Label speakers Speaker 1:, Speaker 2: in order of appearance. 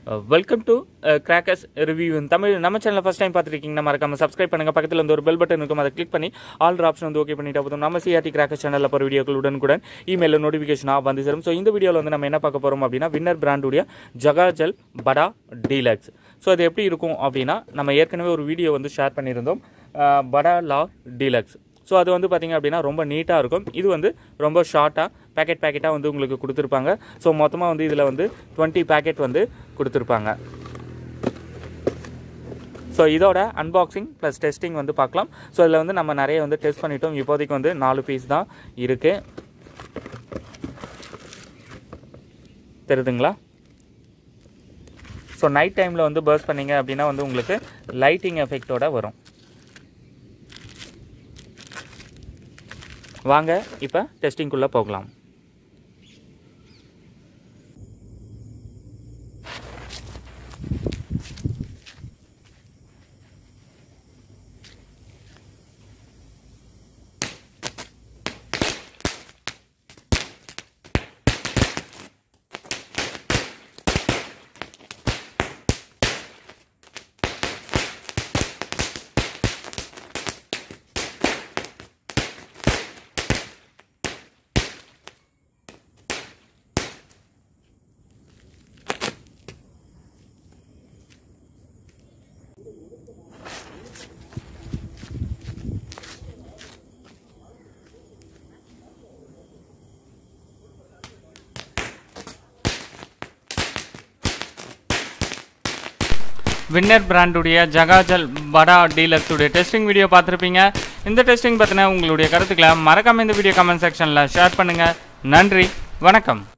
Speaker 1: Welcome to crackers review in Tamil. நம்ம channel first time பார்த்துருக்கீங்கன்னா மறக்காம subscribe பண்ணுங்க. பக்கத்தில் வந்து ஒரு பெல் பட்டன் இருக்கும், அதை கிளிக் பண்ணி ஆல் ஆப்ஷன் வந்து ஓகே பண்ணிட்டா போதும். நம்ம சிஆர்டி கிராக்கர்ஸ் சேனலில் போகிற வீடியோக்கள் உடனுக்குடன் இமெயிலில் நோட்டிஃபிகேஷனாக வந்து சேரும். ஸோ இந்த வீடியோவில் வந்து நம்ம என்ன பார்க்க போகிறோம் அப்படின்னா, வின்னர் பிராண்டுடைய ஜகாஜல் படா டீலக்ஸ். ஸோ அது எப்படி இருக்கும் அப்படின்னா, நம்ம ஏற்கனவே ஒரு வீடியோ வந்து ஷேர் பண்ணியிருந்தோம், படா லா டீலக்ஸ். ஸோ அது வந்து பார்த்திங்க அப்படின்னா ரொம்ப நீட்டாக இருக்கும். இது வந்து ரொம்ப ஷார்ட்டாக பேக்கெட்டாக வந்து உங்களுக்கு கொடுத்துருப்பாங்க. ஸோ மொத்தமாக வந்து இதில் வந்து 20 பேக்கெட் வந்து கொடுத்துருப்பாங்க. ஸோ இதோட அன்பாக்சிங் ப்ளஸ் டெஸ்டிங் வந்து பார்க்கலாம். ஸோ இதில் வந்து நம்ம நிறைய வந்து டெஸ்ட் பண்ணிட்டோம். இப்போதைக்கு வந்து 4 பீஸ் தான் இருக்குது. தெரியுதுங்களா? ஸோ நைட் டைமில் வந்து பர்ஸ்ட் பண்ணிங்க அப்படின்னா வந்து உங்களுக்கு லைட்டிங் எஃபெக்டோட வரும். வாங்க இப்போ டெஸ்டிங்குள்ளே போகலாம். வின்னர் பிராண்டுடைய ஜகாஜல் படா டீலக்ஸ் உடைய டெஸ்டிங் வீடியோ பார்த்துருப்பீங்க. இந்த டெஸ்டிங் பற்றின உங்களுடைய கருத்துக்களை மறக்காம இந்த வீடியோ கமெண்ட் செக்ஷனில் ஷேர் பண்ணுங்கள். நன்றி, வணக்கம்.